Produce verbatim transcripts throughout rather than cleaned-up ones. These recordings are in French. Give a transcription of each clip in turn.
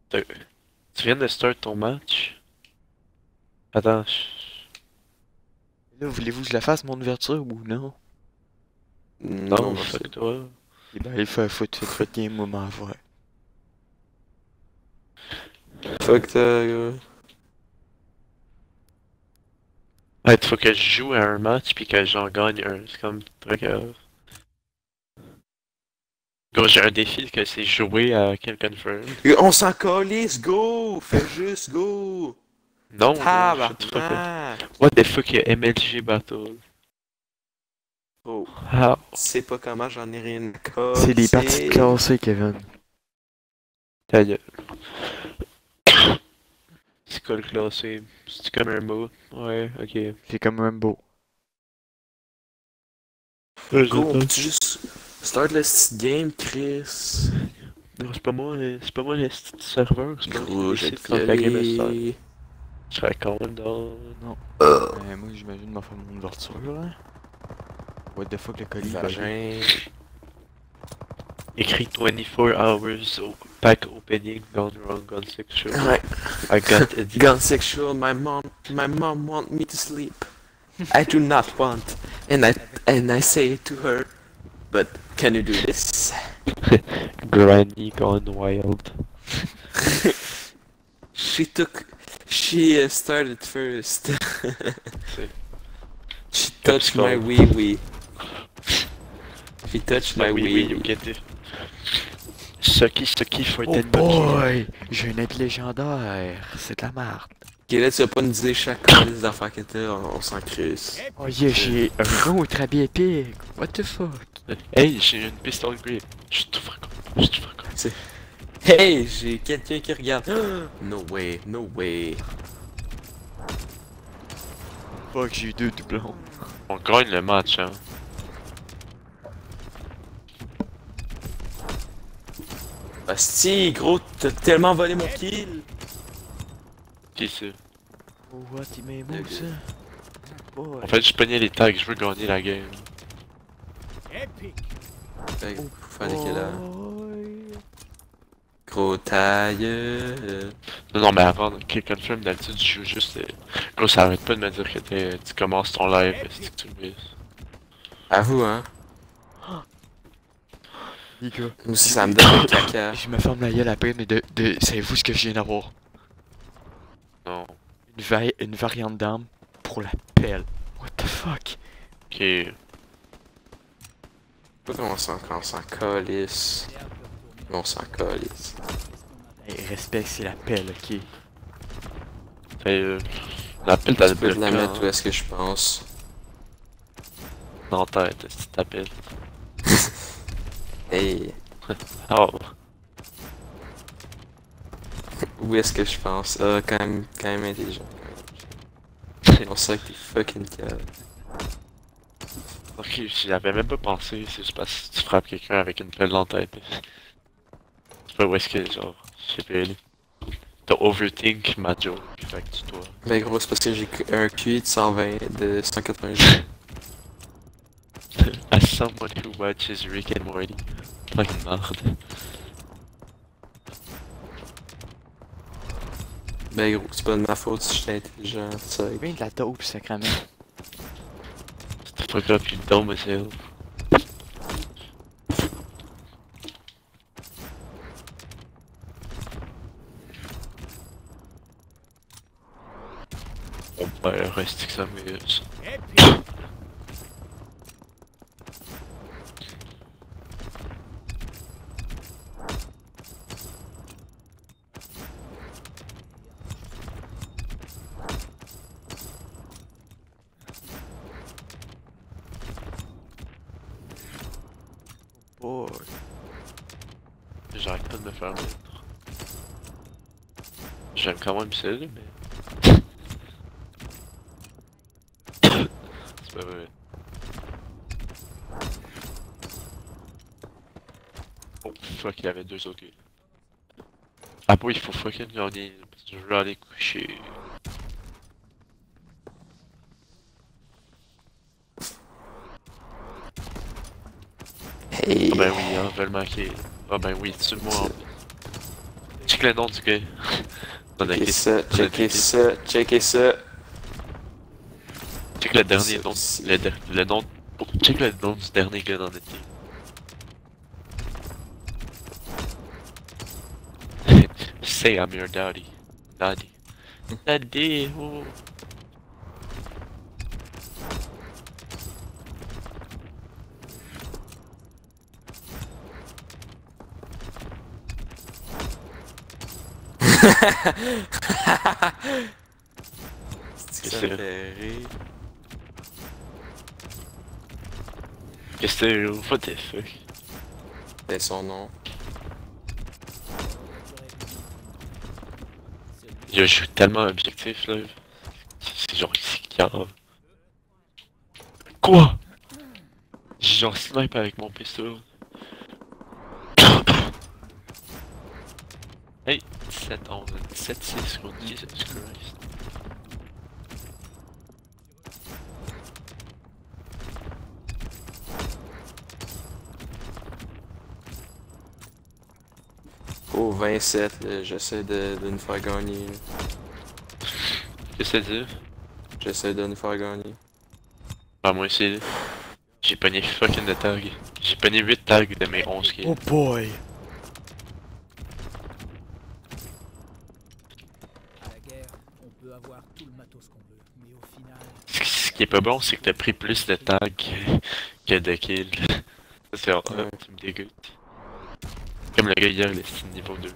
T'as- Tu viens de start ton match? Attends, je- Là, voulez-vous que je la fasse, mon ouverture, ou non? non, Non, merci. fuck toi. Eh ben, il faut, faut, faut, faut te game, moi, m'en voir. Fuck ta gueule. Ouais, il faut que je joue à un match puis que j'en gagne un. C'est comme très grave. Gros, j'ai un défi que c'est jouer à Kill Confirm. On s'en calisse, go! Fais juste go! Non, gros, shut the fuck up. Tabarnak! What the fuck, y'a M L G Battle? Oh, How? tu sais pas comment j'en ai rien C'est des cassé. parties classées, Kevin. Ta gueule. C'est quoi le classé? C'est comme un mot? Ouais, ok. C'est comme Rambo. Go, on peut-tu juste start le petit game, Chris? Non, c'est pas moi, euh, c'est pas moi le st- serveur, c'est pas moi Gros, qui j'ai décide quand la game est start. violé. Je serais con dans... Non. Euh, Euh, moi, j'imagine m'en faire mon ouverture, là. What the fuck, le colis, va Vagin. Écrit twenty-four hours au pack opening gone wrong, gone sexual. Ouais. I got it. Gone sexual, my mom, my mom want me to sleep. I do not want. And I, and I say to her, but can you do this? Granny gone wild. She took, she uh, started first. She touched my wee wee. She touched my oui, wee oui, wee. you get it. Sucky, sucky for Oh ten bucks. boy! J'ai un habit légendaire. C'est de la merde. Ok, là, tu vas pas nous dire chaque calice d'affaires que t'as, on, on s'en crisse. Oh yeah, j'ai un autre habit épique. What the fuck? Hey, j'ai une pistole grip. Je suis tout fracassé. Je suis tout fracassé. Hey, j'ai quelqu'un qui regarde. No way, no way. Fuck, j'ai eu deux doublons. On gagne le match, hein. Hostie, gros, t'as tellement volé mon kill. Qui c'est? Oh what, il m'a Le émo, ça? Boy. En fait, je pognais les tags, je veux gagner la game. Fait que, fallait qu'elle a. Boy. Gros taille. euh, Non, non, mais avant, Kill Confirm, d'habitude, je joue juste. euh, Gros, ça arrête pas de me dire que t'es- tu commences ton live, c'est que tu le misses. Avoue, hein. Les gars, Moi aussi, ça me donne le caca. je me ferme la gueule après, mais de, de, savez-vous ce que je viens d'avoir? Non. Une, vari une variante d'arme pour la pelle. What the fuck? Ok. Je sais pas comment on s'en quand on s'en calisse. Mais on s'en calisse. Hey, respect, c'est la pelle, ok? Fait, euh, la pile t'as Tu peux te la le mettre où est-ce que je pense. dans la tête, si tu t'appelles. Hey, Oh. où est-ce que je pense? Ah, quand même, quand même intelligent. On sait que t'es fucking calme. Ok, j'y avais même pas pensé, c'est juste parce que tu frappes quelqu'un avec une pelle dans la tête. Tu sais pas où est-ce que, genre, je sais pas aller. T'as overthink ma joke, fait que tu dois. Ben gros, c'est parce que j'ai un Q I de cent vingt, de cent quatre-vingts. As someone who watches Rick and Morty. Fucking merde. Ben gros, c'est pas de ma faute si j'étais intelligent, ça. Bien de la dope, sacrément. C'était pas grave, puis le dôme, c'est. Mon père reste que ça m'amuse. Boy. J'arrête pas de me faire mettre. J'aime quand même ça, là, mais. C'est pas vrai. Oh fuck, il y avait deux autres. Ah bon, il faut fucking gagner, parce que je veux aller coucher. Hey! Ah ben oui, hein, je vais le manquer. Ah ben oui, tue-moi. check le nom du gars. On a Checkez été- ça, on a checkez été- ça, checkez ça. Check le dernier Ça nom. aussi. Le, de- le nom. Check le nom du dernier gars dans notre team. Say I'm your daddy. Daddy. Daddy. Oh. C'est ça me fait rire. Qu'est-ce que c'est? What the fuck? C'est son nom. Je joue tellement objectif là. C'est genre c'est grave. Quoi? J'ai genre snipe avec mon pistolet. Hey, dix-sept onze, dix-sept six contre Jesus Christ. Oh, vingt-sept, là, j'essaie de, de nous faire gagner. là. Qu'est-ce que ça dit? J'essaie de nous faire gagner. Ah, moi aussi, là. J'ai pogné fucking de tags. J'ai pogné huit tags de mes onze kills. Oh boy! À la guerre, on peut avoir tout le matos qu'on veut, mais au final, Ce qui- ce qui est pas bon, c'est que t'as pris plus de tags que- que de kills. Ça, c'est hors- Ouais. tu me dégoûtes. Comme le gars hier, il est niveau deux.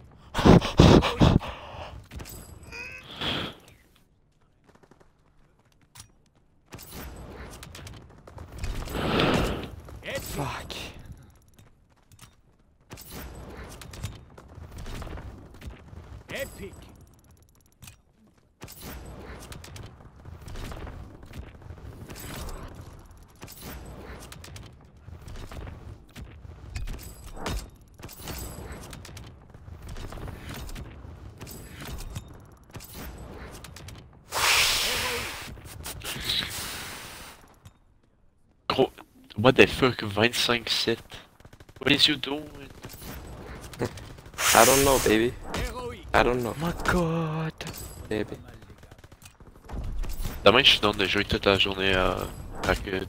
Fuck. épique. Gros, what the fuck, vingt-cinq sept. What is you doing? I don't know, baby. Héroïque. I don't know, Oh my god! baby. Demain, je suis dans de jouer toute la journée à, à Good.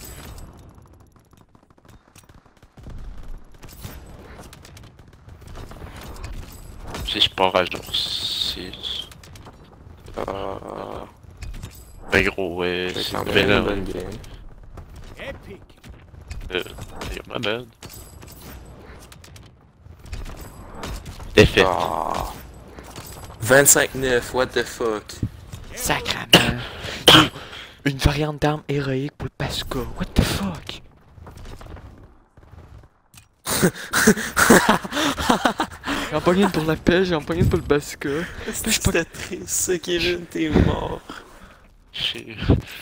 Si je pars à jour six. Ah, Ben gros, ouais, c'est c'est quand une même belle une heure. bonne game. Épique. Euh, c'est ma bad. Défaite. Ah. vingt-cinq neuf, what the fuck? Sacrament! Une variante d'arme héroïque pour le Pasca. What the fuck? J'en pas une pour la pêche, j'en pas une pour le Pasca. C'était triste, ça, Kevin, t'es mort. Chier.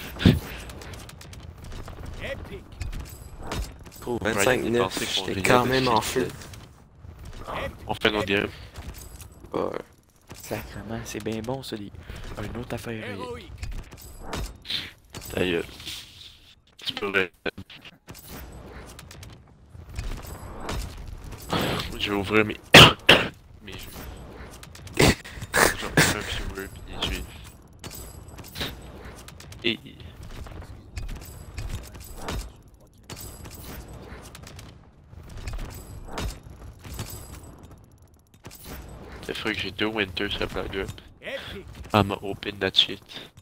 Épique. Gros, Ouais, vingt-cinq il neuf, pensait qu'on j'étais riait quand de même ce en qu'il feu. On fait nos games. Ouais. Sacrament, c'est bien bon ça, les... une autre affaire héroïque. Héroïque. D'ailleurs. Tu pourrais. Je vais ouvrir mes. mes jeux. Je vais ouvrir un viewer pis des juifs. Et. C'est vrai que j'ai deux winters sur la gueule. Épique. I'ma open that shit.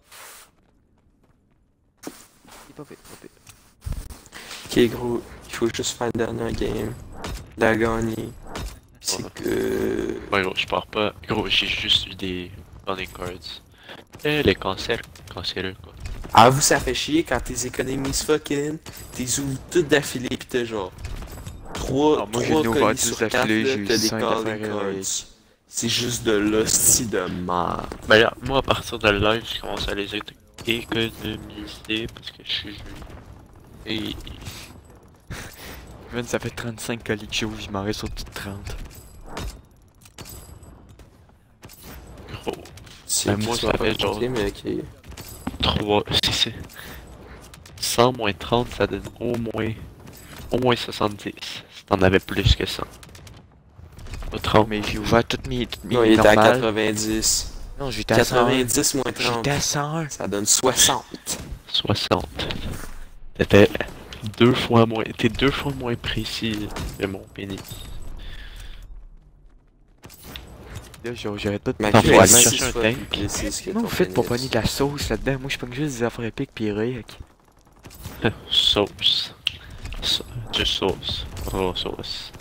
C'est pas fait, pas fait. Ok, gros, il faut juste faire le dernier game. La gagner. C'est Ouais. que. Ouais, gros, je pars pas. Gros, j'ai juste eu des running cards. Eh, les cancers. Cancéreux, quoi. Ah, vous, ça fait chier quand tes économies fucking. T'es ouvres toutes d'affilée pis t'as genre. trois Ah, moi, j'ai trois ouvert colis dix sur quatre, d'affilée, là, j'ai eu t'as des cinq calling affaires cards. héroïques. C'est juste de l'hostie de merde. Ben là, moi, à partir de live, je commence à les é- économiser parce que je suis joué. Et. Even, ça fait trente-cinq colis que j'ouvre, il m'en reste au-dessus de trente. Gros. C'est Ben, moi, qui ça va fait pas genre- compter, mais ok. trois. Si c'est. cent moins trente, ça donne au moins. Au moins soixante-dix. Si t'en avais plus que ça. pas trente. Mais j'ai ouvert toutes mes, toutes mes Non, il était à normales. quatre-vingt-dix. Non, j'étais à cent un. quatre-vingt-dix moins trente. J'étais à cent un. Ça donne soixante. soixante. T'étais deux fois moins... T'es deux fois moins précis que mon pénis. Là, genre, j'arrête pas de Ma Non, queue faut est aller six chercher fois un plus tank. précise que Comment ton vous faites pour pénis. pogner de la sauce là-dedans? Moi, je pogne juste des affaires épiques pis réac. Sauce. Sa- Juste sauce. Oh, sauce.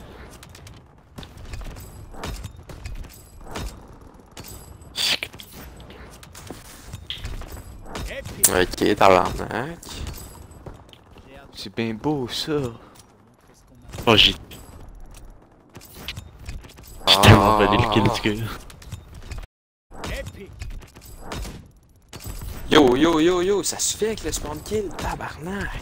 Epic. Ok, tabarnak. J'ai hâte C'est bien beau, ça. de vous montrer ce qu'on a. Oh, j'ai j'ai Ah. tellement volé le kill du gars. Epic. Yo, yo, yo, yo, ça suffit avec le spawn kill, tabarnak.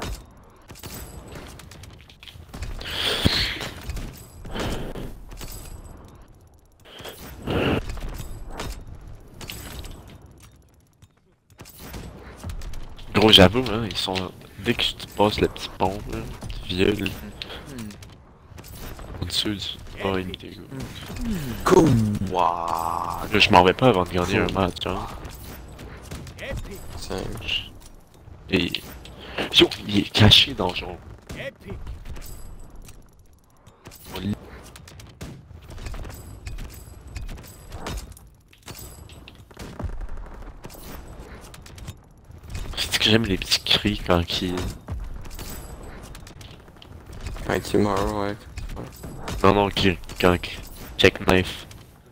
Gros, j'avoue, hein, ils sont... Dès que tu passes le petit pont, là, tu violes Hmm. en dessous du... Oh, il était go. Quoi? Là, je m'en vais pas avant de gagner un match, hein. Epic. Tiens. Et... Yo, il est caché dans le genre... Epic. C'est que j'aime les petits cris quand il... Quand il meurt, ouais. Non, non, qui... quand... Check knife.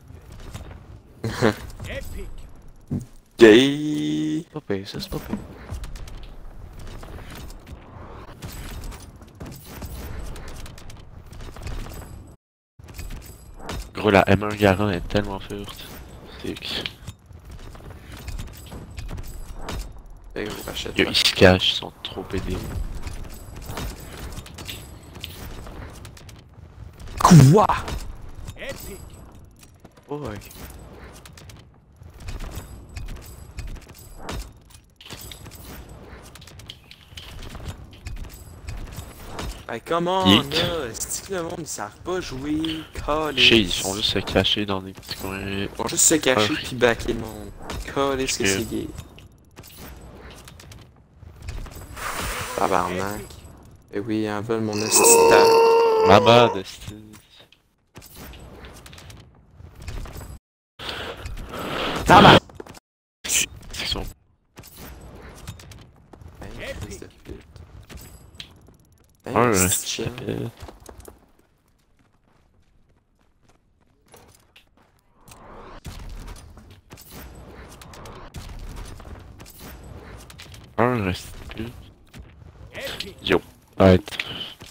Epic. Gay. C'est pas pire, ça, c'est pas pire. Gros, la M un Garant est tellement forte. C'est que... Fait que je rachète Yo, pas. ils se cachent, ils sont trop pédés. Quoi? Epic. Oh, ouais. Hey, come on, Yeet. là. C'est que le monde, ils savent pas jouer. Je Calisse. sais, ils sont juste se cacher dans des petits coins. Ils vont juste se cacher Ah. pis backer le monde. Calisse que Ok. c'est gay. Tabarnak. Eh oui, ils en veulent mon assistant. Ma bad, c'est... Tabarnak! C'est son... Hey, fils de pute. Hey, Un, c'est ça chill. s'appelle... Un reste plus. Epic. Yo, arrête.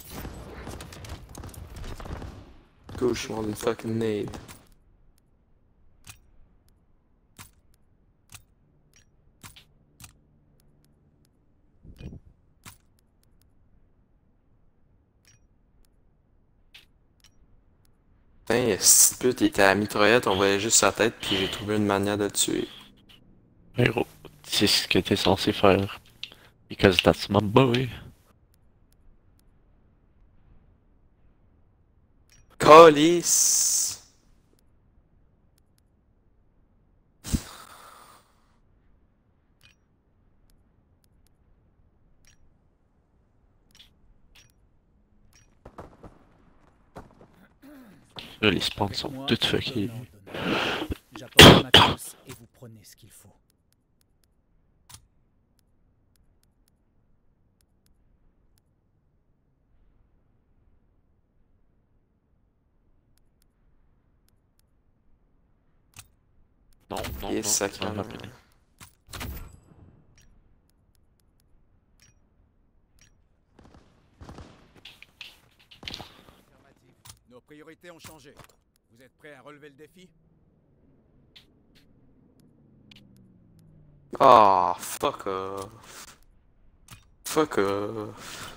Go, je suis mort d'une fucking nade. Putain, ce pute, il était à la mitraillette, on voyait juste sa tête, puis j'ai trouvé une manière de le tuer. Héros, c'est ce que t'es censé faire. Because that's my boy. Calice! Là, les spawns sont Moi, toutes on fuckées. donne, on donne. J'apporte le matos et vous prenez ce qu'il faut. Non, non, Yes, non, sacrément. non, rapide. Nos priorités ont changé. Vous êtes prêts à relever le défi? Ah, fuck off. Fuck off.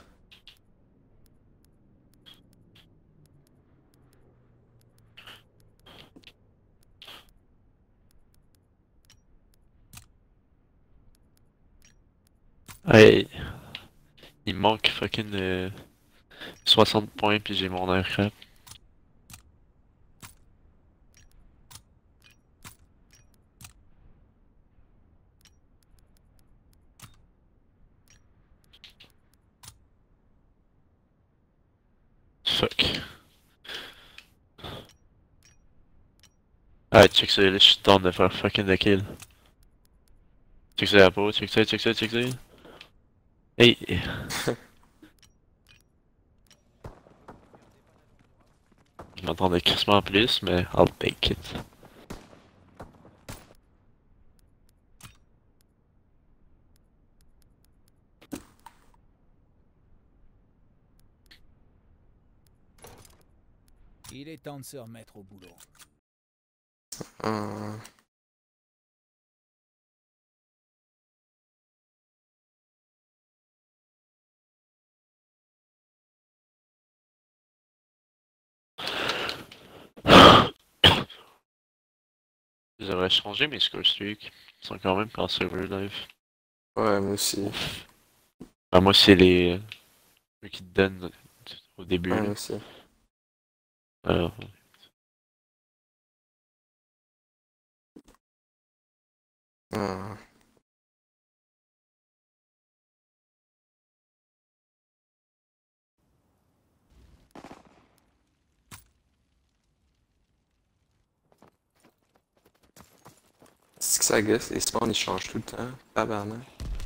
Hey, il manque fucking euh, soixante points puis j'ai mon aircraft. Ah, check ça, là, je suis tente de faire fucking de kill. Check ça la peau, check ça, check ça, check ça. Hey! Je m'attendais crissement plus, mais I'll take it. Il est temps de se remettre au boulot. Euh... J'aurais changé mes score streaks. Ils sont quand même quand serveur live. Ouais, moi aussi. Ah, moi, c'est les. euh, Ceux qui te donnent au début. Ouais, là. moi aussi. Alors. Ah. C'est que ça gosse, les spawns ils changent tout le temps. Tabarnak.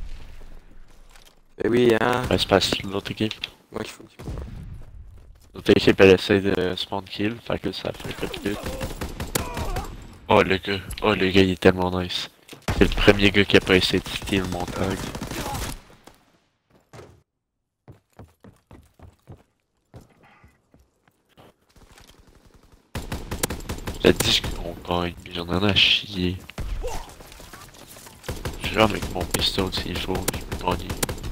Eh oui, hein. Ouais, c'est parce que l'autre équipe. Moi qu'il faut qu'il faut. L'autre équipe, elle essaie de spawn kill, fait que ça fait comme vite. Oh le gars, oh le gars il est tellement nice. C'est le premier gars qui a pas essayé de steal mon tag. J'ai dit qu'on gagne, mais j'en ai à chier. Je joue avec mon pistolet s'il faut, je peux gagner.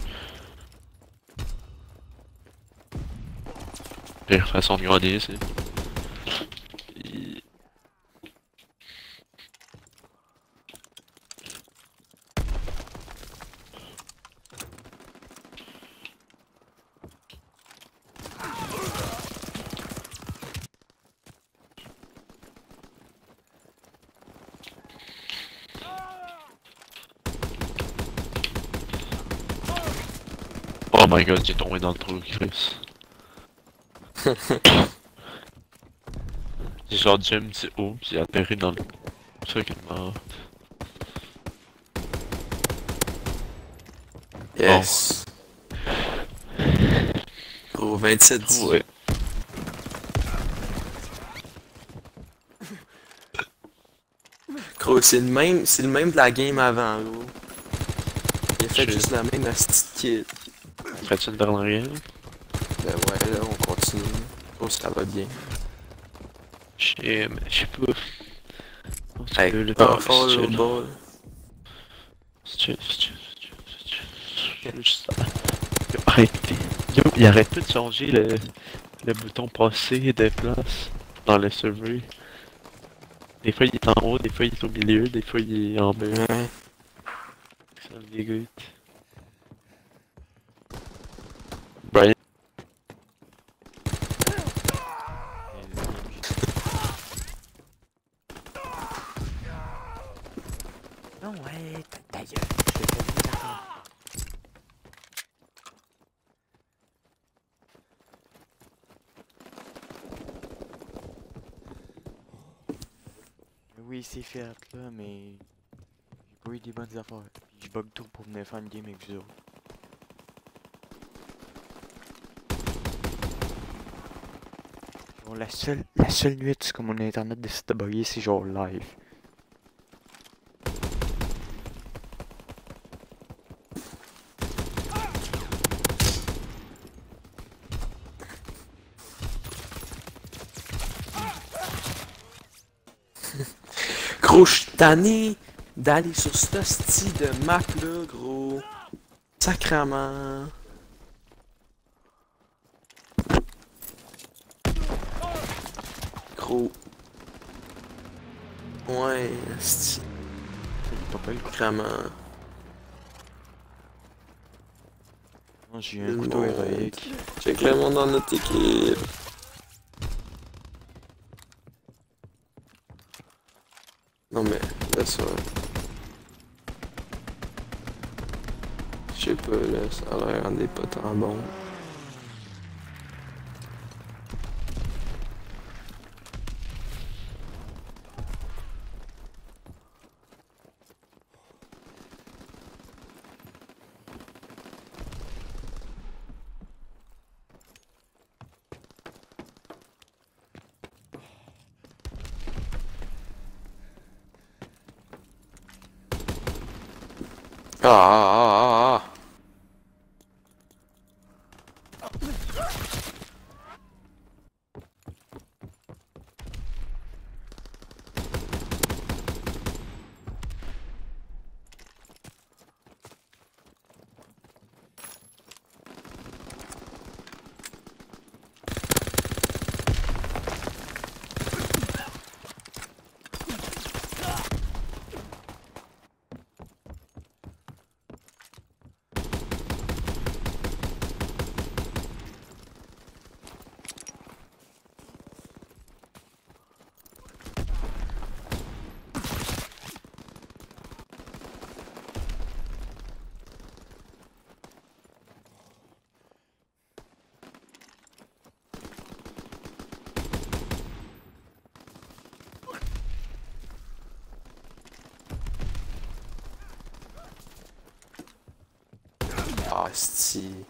Pire façon de gagner, c'est. Et- Oh my god, j'ai tombé dans le trou, Chris. J'ai genre déjà un petit haut, puis j'ai atterri dans le truc qui est mort. Yes. Gros, vingt-sept dix. Ouais. Gros, c'est le même, c'est le même de la game avant, gros. Il a fait Je- juste la même petite kit. Ferais-tu une dernière game? Ben ouais, là, on continue. Gros, ça va bien. Je sais, mais je sais pas. Oh, c'est Hey, le pas oh, fort, c'est le chill. ball. C'est chill, c'est chill, c'est chill, c'est chill. Je veux juste ça. Yo, arrêtez. Yo, il arrête pas de changer le, le bouton passer de place dans le serveur. Des fois il est en haut, des fois il est au milieu, des fois il est en bas. Ouais. Ça me dégoûte. Brian. Non, ouais, ta, ta gueule. Je te fais une affaire. Oui, c'est fait là, mais j'ai pas eu des bonnes affaires. Puis je bug tout pour venir faire une game avec vous autres. Genre, la seule, la seule nuit que mon internet décide de bugger, c'est genre live. Gros, je suis tanné d'aller sur ce style de map là, gros. Sacrement. Gros. Ouais, sti. C'est pas pire. Sacrement. Non, j'ai eu un couteau héroïque. Check le monde dans notre équipe. Non mais, là ça... Je sais pas, là, ça a l'air des pas tant bon. Ah, ah, ah, ah. Ah, sti.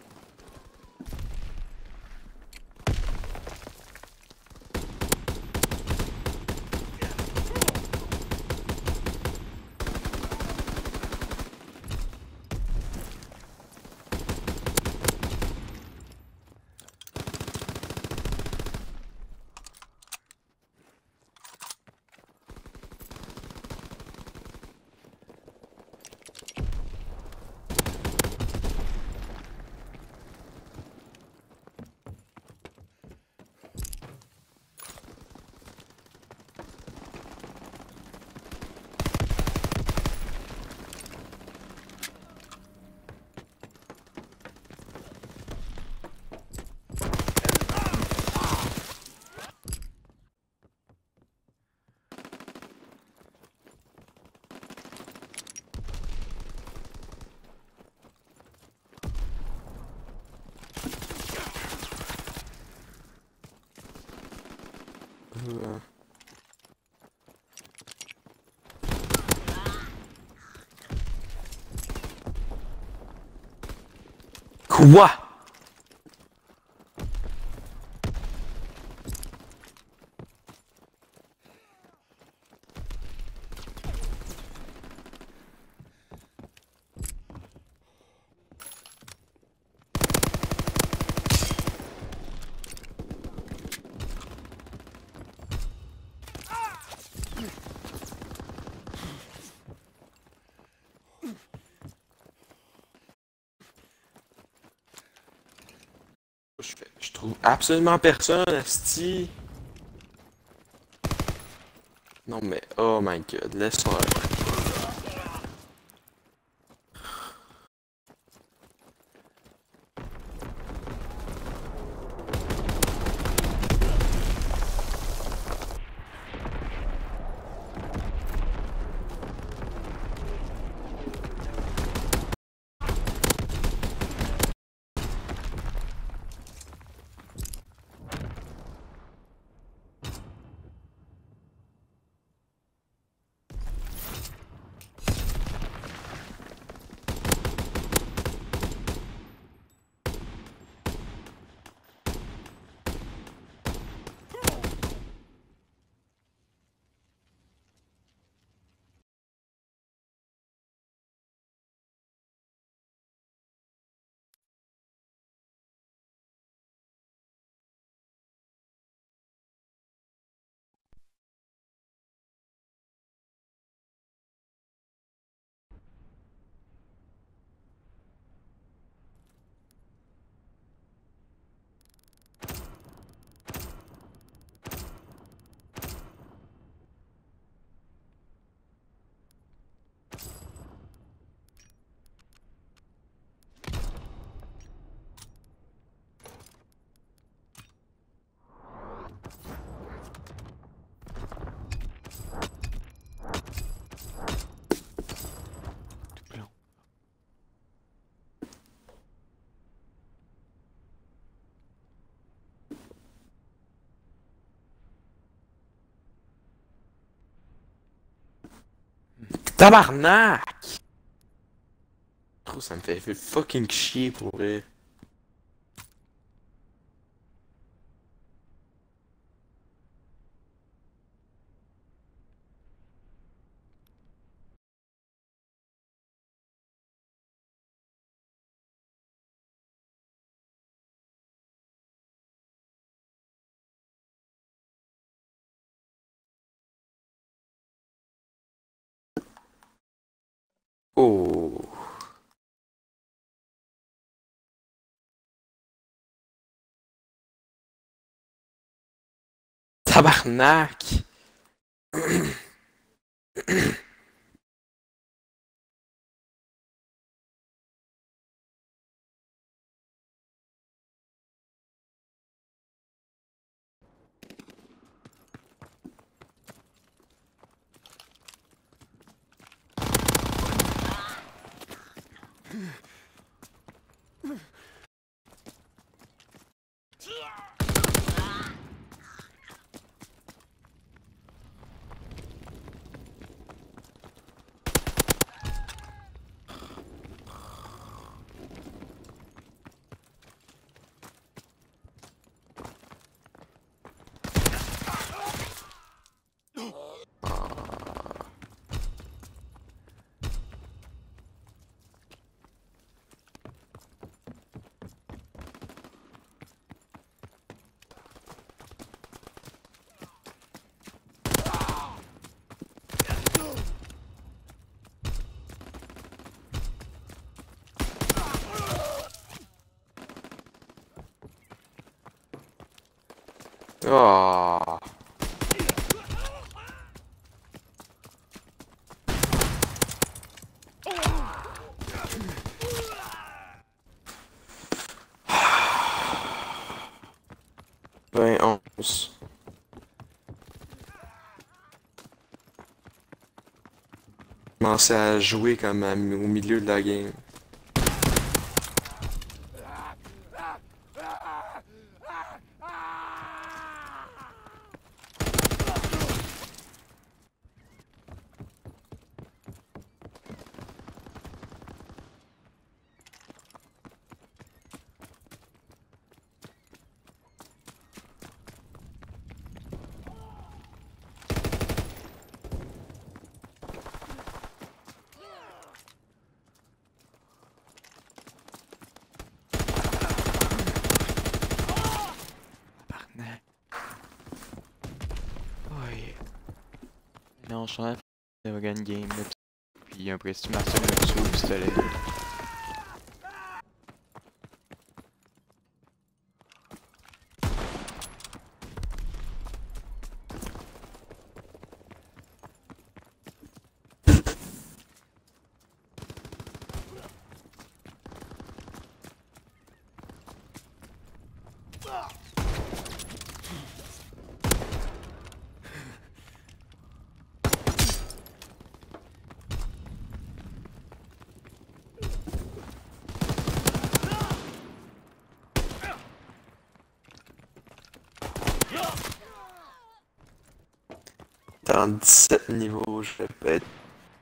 Euh. Quoi? Je, fais- je trouve absolument personne, asti. Non mais, oh my god, laisse-moi. Tabarnak! Trop, ça me fait fucking chier pour vrai. Oh. Tabarnak! Oh. vingt onze. Commencer à jouer comme à- au milieu de la game. Tabarnak. Ouais. Non, je suis en train de faire une game là. Puis un précis Marcel me tue au pistolet. Dans dix-sept niveaux, je vais pas être.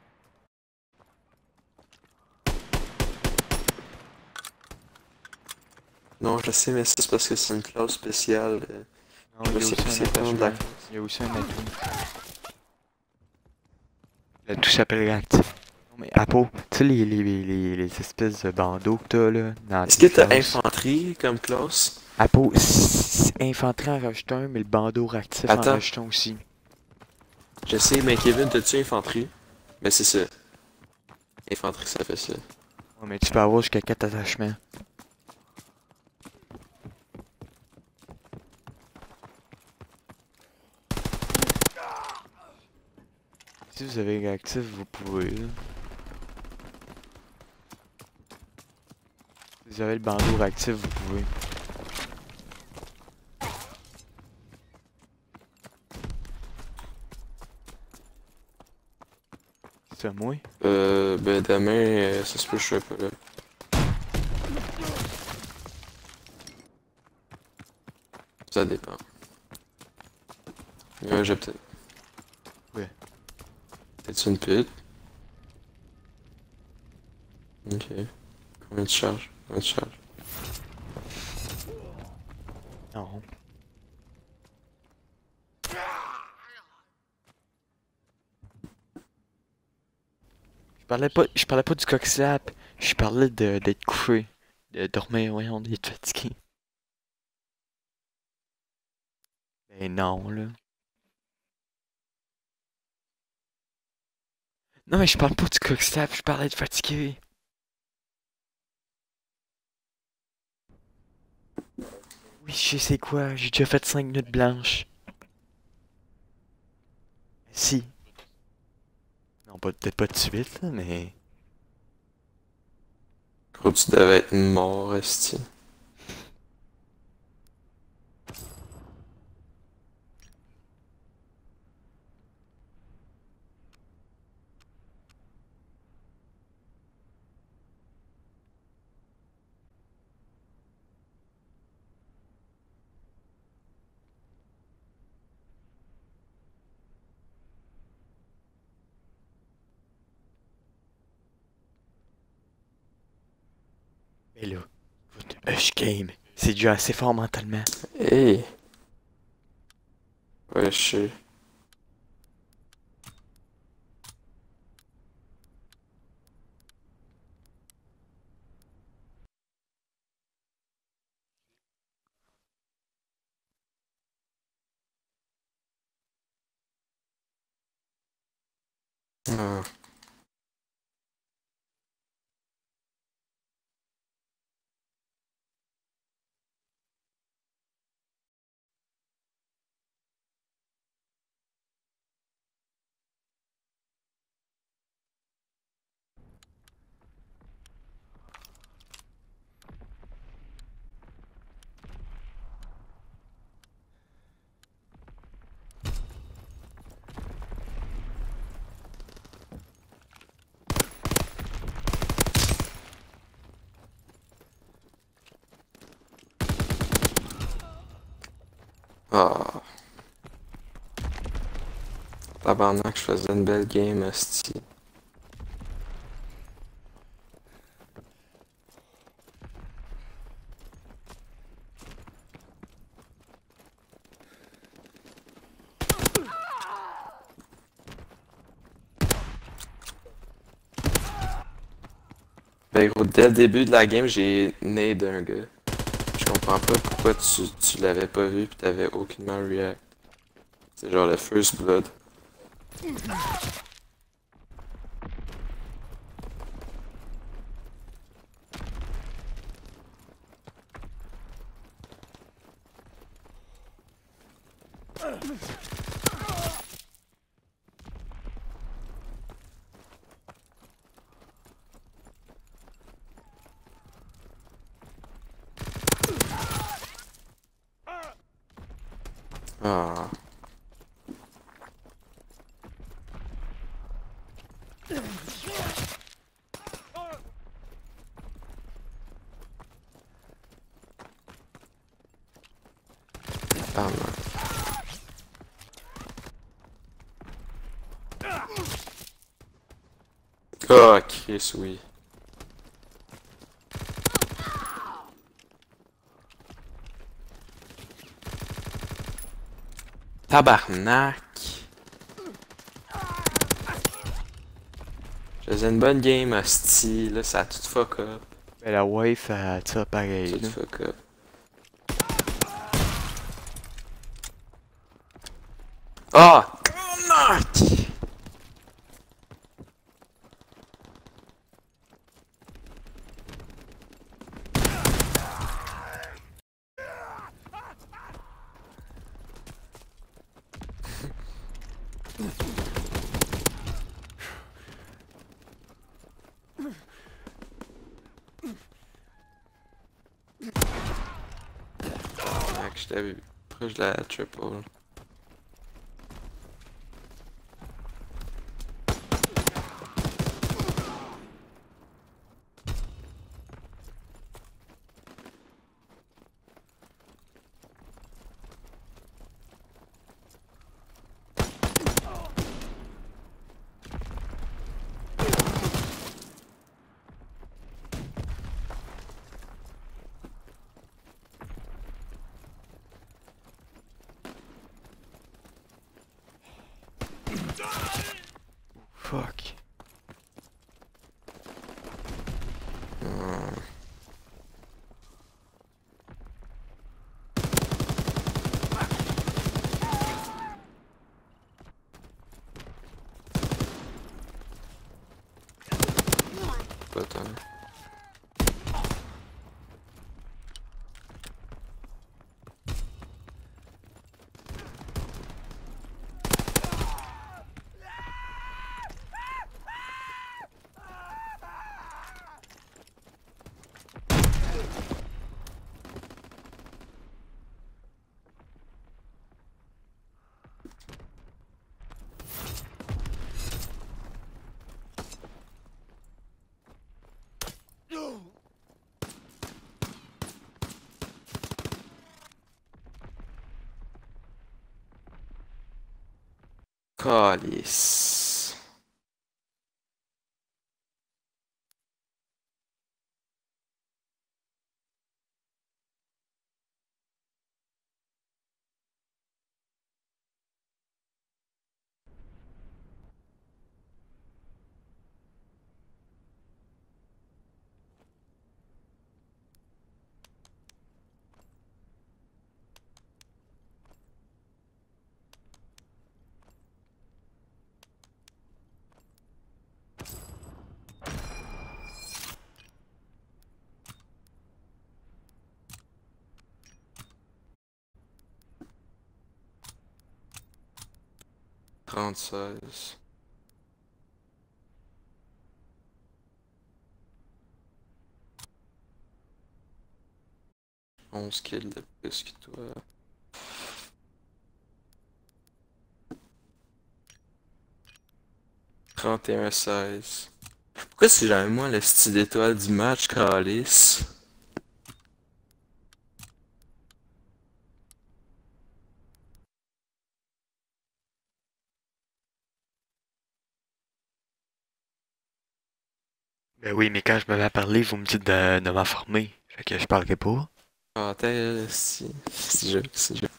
Non, je sais, mais ça, c'est parce que c'est une classe spéciale. euh, Non, Je il y a sais aussi que un c'est pas de la attachement. Il y a aussi un atout. L'atout s'appelle réactif. Non mais Apo, tu sais les, les, les, les espèces de bandeaux que t'as là dans Est-ce tes que t'as classes? infanterie comme classe? Apo, s- infanterie en rajoute un, mais le bandeau réactif en Attends. rajoute un aussi. Je sais, mais Kevin, t'as-tu infanterie? Mais c'est ça. Infanterie, ça fait ça. Ouais, mais tu peux avoir jusqu'à quatre attachements. Si vous avez réactif, vous pouvez là. Si vous avez le bandeau réactif, vous pouvez. C'est à moi? Euh, ben demain, euh, ça se peut que je sois pas là. Ça dépend. Ouais, j'ai peut-être. Ouais. T'as-tu une pute? Ok. Combien tu charges? Combien tu charges? Non. Je parlais pas, je parlais pas du coq-slap. Je parlais de d'être couché. De dormir, voyons, d'être fatigué. Ben non, là. Non, mais je parle pas du cockslap, je parlais de fatigué. Oui, je sais quoi, j'ai déjà fait cinq minutes blanches. Si. Non, pas- peut-être pas de suite, là, mais... Gros, tu devais être mort, esti. Mais là, votre Hush Game, c'est déjà assez fort mentalement. Hey! Ouais, je sais. Ah. Ah. Tabarnak, je faisais une belle game, esti. Ben gros, dès le début de la game, j'ai nade un gars. Je comprends pas pourquoi tu, tu l'avais pas vu pis t'avais aucunement react. C'est genre le first blood. Ah. Ah non. Ah, Chris, oui. Tabarnak! Je faisais une bonne game, hostie, là, ça a tout fuck up. Ben, la wife, elle tire pareil, Tout là. fuck up. Ah! Tabarnak! Tabarnak, j'étais proche de la triple. Fuck. Hmm. pas tant. Calice. trente-seize. onze kills de plus que toi. trente et un seize. Pourquoi c'est jamais moi le style d'étoile du match, Calice? Ben oui, mais quand je me mets à parler, vous me dites de, de m'informer. Fait que je parlerai pas. Ah, t'es si. Si je. Si je.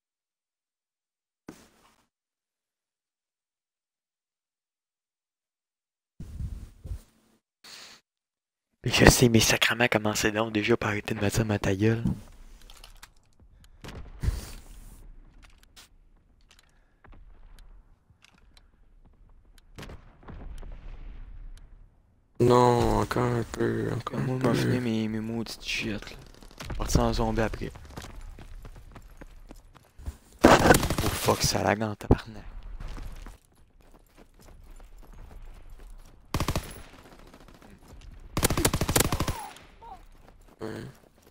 Mais je sais, mais sacrement, comment c'est donc déjà par arrêter de me dire ma ta gueule. Non, encore un peu. Encore Moi, un je vais finir peu. mes, mes maudites shit, là. Partir en zombie après. Oh fuck, ça lag en tabarnak. Ouais.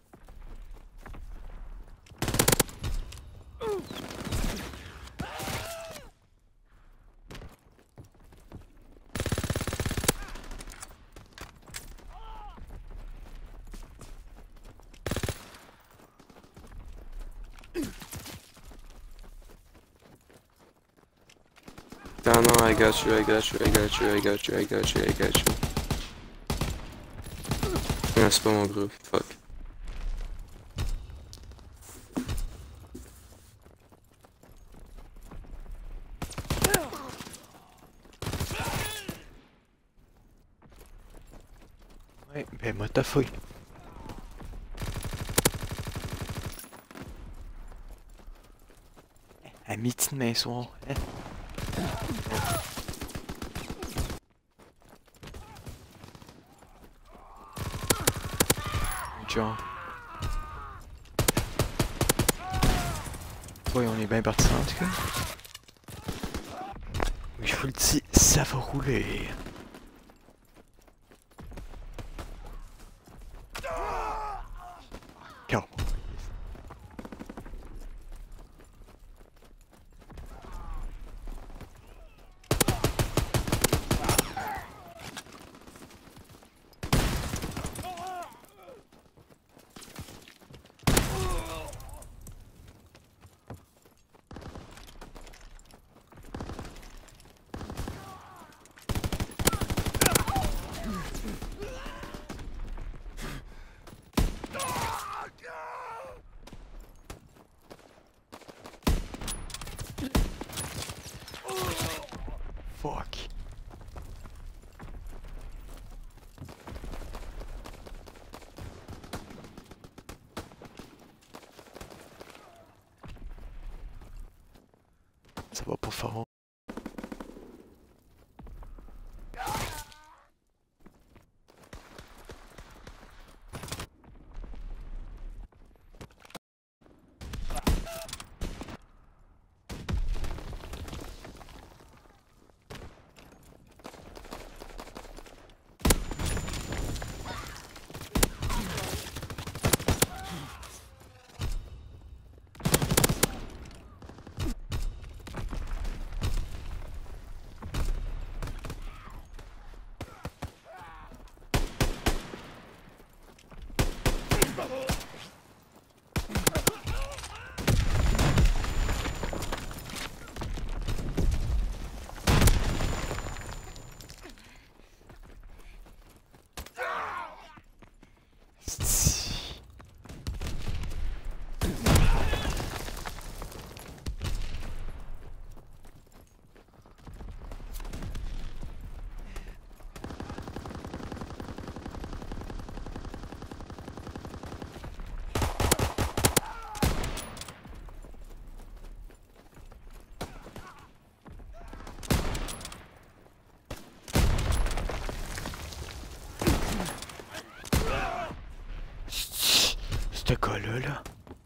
Putain, non, I got you, I got you, I got you, I got you, I got you, I got you. Non, c'est pas mon groupe, fuck. Ouais, ben moi t'as fouille. À midi demain soir, hein? Genre. Oui, on est bien parti en tout cas. Oui, je vous le dis, ça va rouler. Go. Fuck. Ça va pas fort. ce gars-là, là.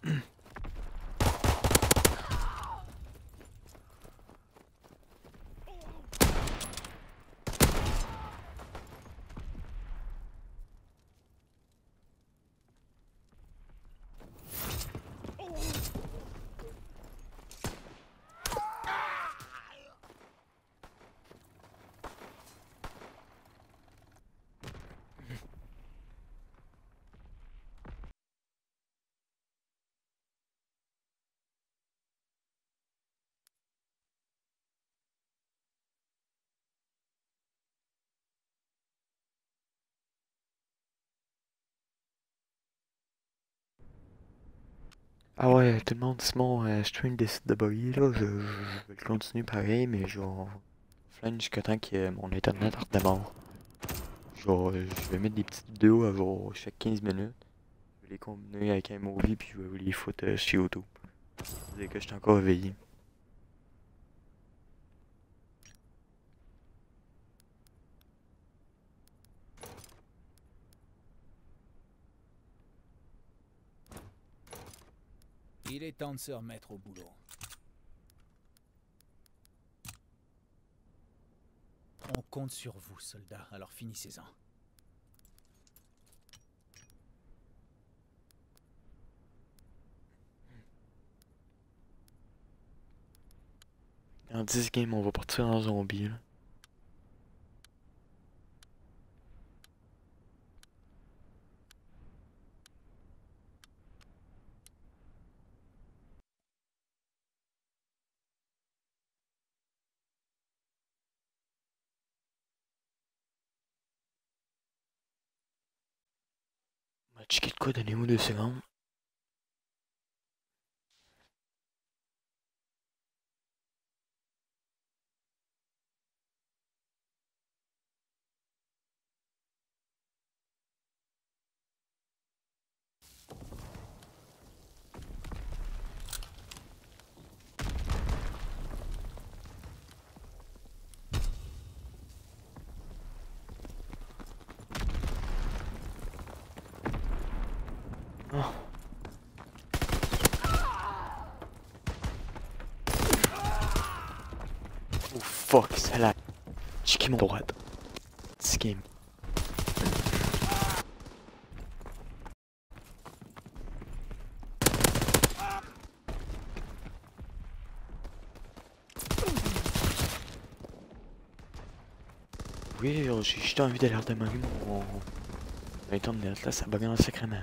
Ah ouais, tout le monde, si mon euh, stream décide de bugger, là, je, je, je vais le continuer pareil, mais je vais offline jusqu'à temps que mon internet redémarre. Je vais, je vais mettre des petites vidéos à genre chaque quinze minutes. Je vais les combiner avec un movie, puis je vais vous les foutre euh, sur YouTube. C'est que je suis encore éveillé. Il est temps de se remettre au boulot. On compte sur vous, soldats, alors finissez-en. En dix games, on va partir en zombie, là. On va checker de quoi, donnez-moi deux secondes. Oh. Oh fuck, ça l'a. Checké mon droite. dix games. Oui, j'ai juste envie d'aller redémarrer mon... mon internet là, ça bug en sacrément.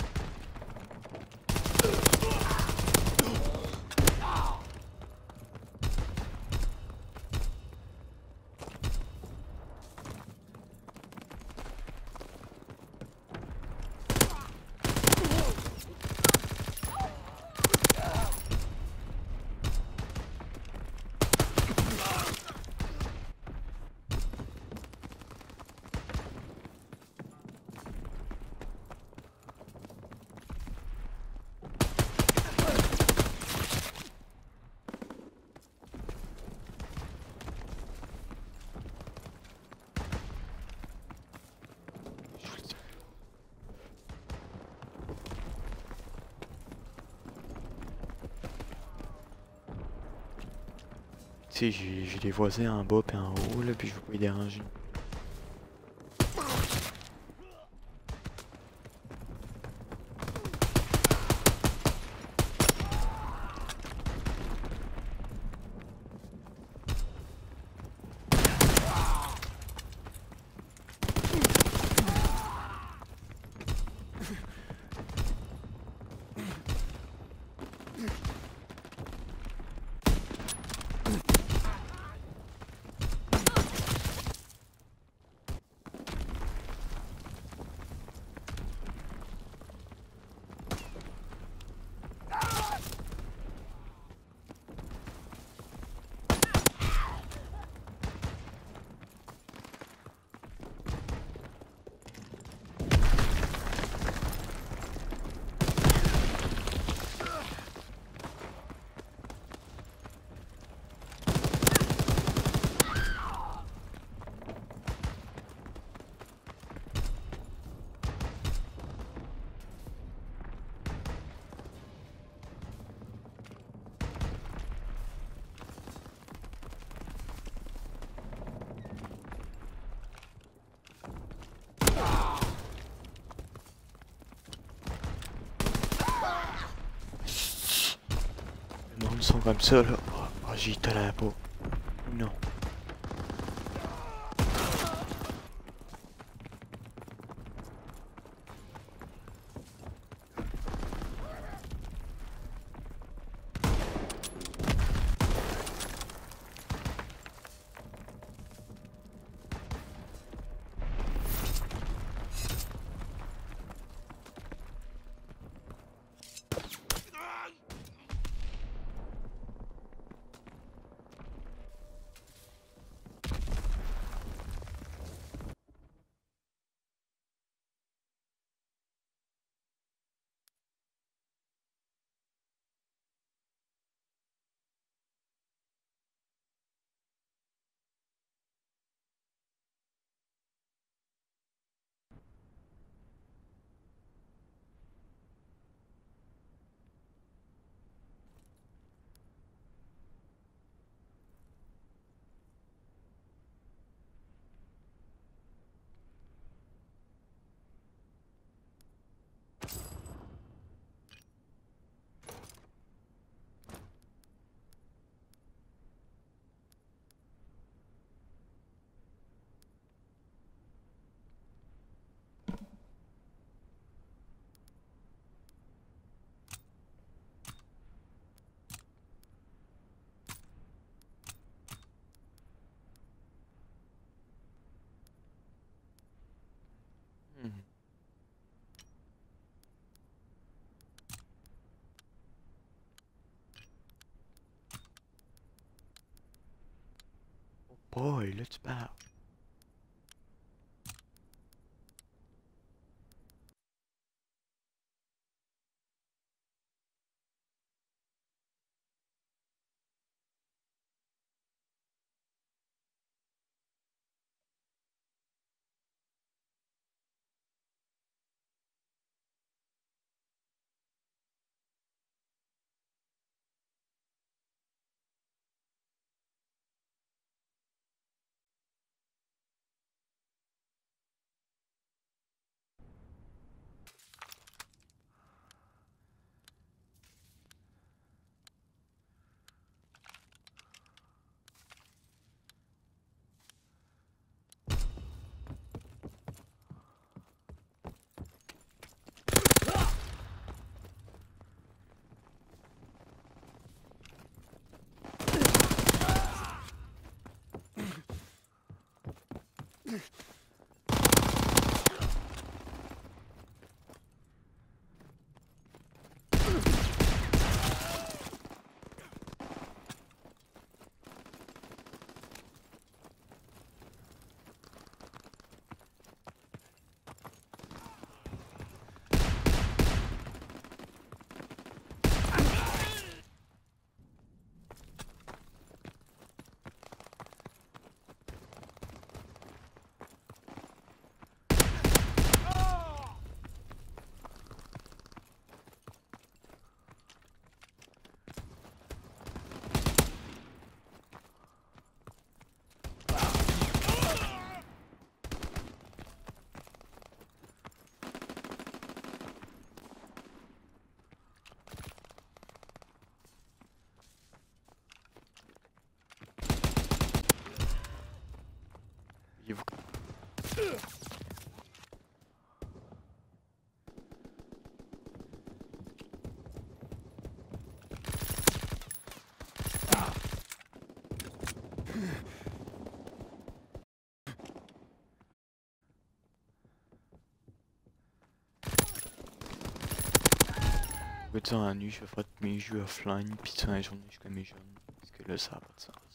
Tu sais, j'ai j'ai des voisins en bas et en haut, là, puis je veux pas les déranger. comme ça là. Oh, j'y tolère pas. Non. Hmm. Oh boy, là tu parles. Il vous... Tu en la nuit, je vais faire mes jeux offline, puis tu en la journée, je fais mes jeunes. Parce que là, ça n'a pas de sens.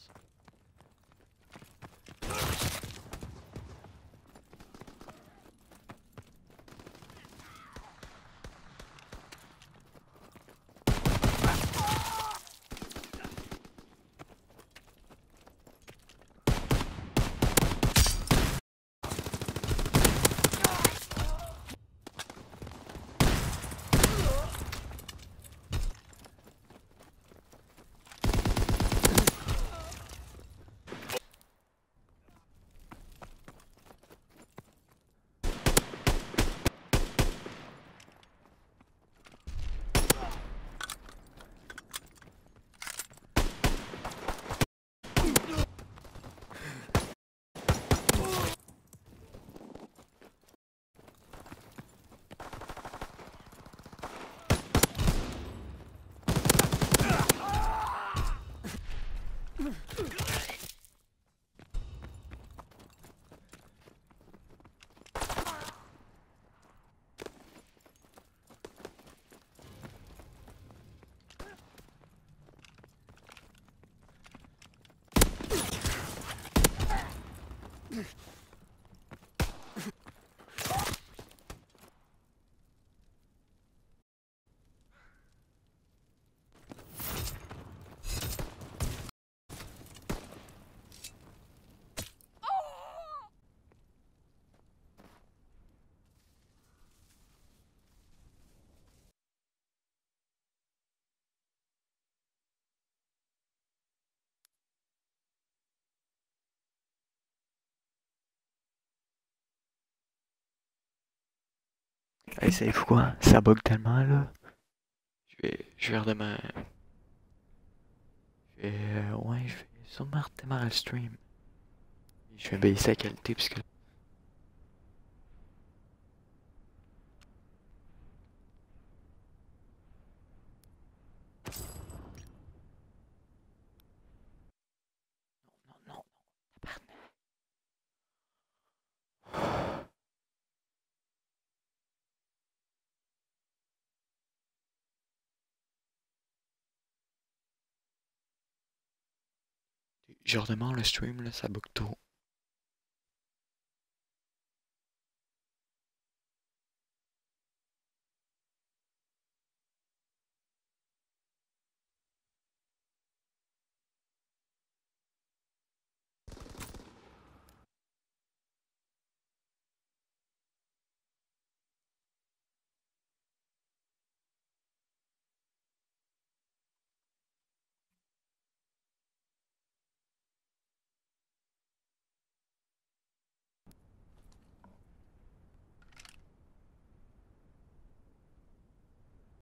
Hey, c'est fou quoi? Ça bug tellement là. Je vais, je vais redémarrer. Je vais, euh, ouais, je vais sûrement redémarrer le stream. Je vais baisser la qualité parce que. Non, non, non, tabarnak. Je redémarre le stream là, ça bug trop.